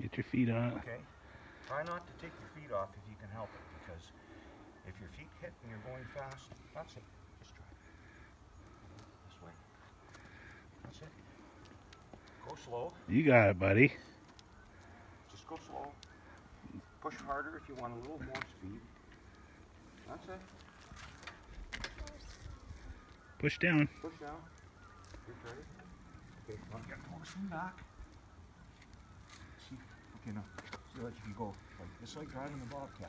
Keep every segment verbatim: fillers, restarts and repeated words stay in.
Get your feet on it. Okay. Try not to take your feet off if you can help it, because if your feet hit and you're going fast, that's it. Just try it. This way. That's it. Go slow. You got it, buddy. Just go slow. Push harder if you want a little more speed. That's it. Push down. Push down. You're ready. Okay, come on, get close and back. See? Okay, now, see like if you go, like, just like driving the Bobcat.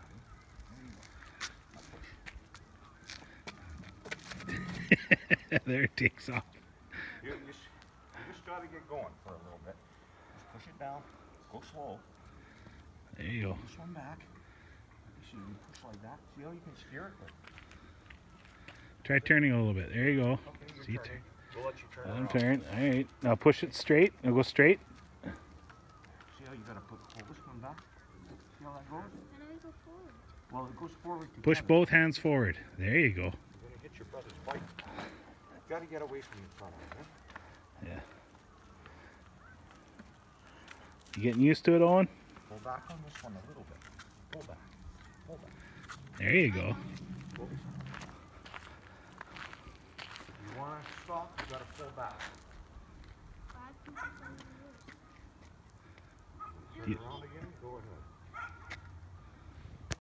There you go. Now push. There it takes off. You, you, just, you just got to get going for a little bit. Just push it down. Go slow. There you go. This one back. See, you push like that. See how you can steer it? But try turning a little bit. There you go. okay, you're See, turning. We'll let you turn I'm it turning. All right. Now push it straight. Now go straight. See how you got to put pull this one back? See how that goes? And I go forward. Well, it goes forward together. Push both hands forward. There you go. You're going to hit your brother's bike. You got to get away from your front of it. Yeah. You getting used to it, Owen? Pull back on this one a little bit. Pull back. Pull back. There you go. Pull. You want to stop, you got to pull back. Five pieces on the roof. Turn around again, go ahead.